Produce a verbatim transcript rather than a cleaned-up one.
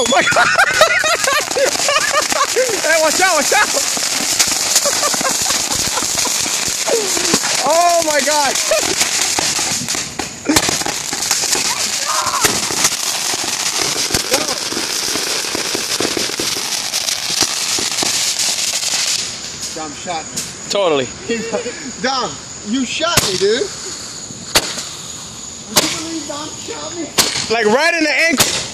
Oh my God! Hey, watch out! Watch out! Oh my God! Dom shot me. Totally. Dom, you shot me, dude. Would you believe Dom shot me? Like right in the ankle.